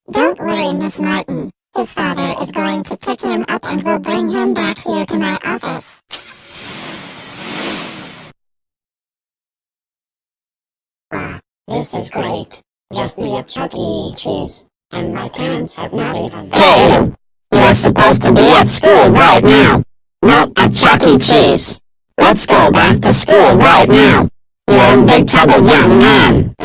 Don't worry, Miss Martin. His father is going to pick him up and will bring him back here to my office. Wow, this is great. Just me at Chuck E. Cheese. And my parents have not even... Hey! You're supposed to be at school right now, not at Chuck E. Cheese. Let's go back to school right now. You're in big trouble, young man.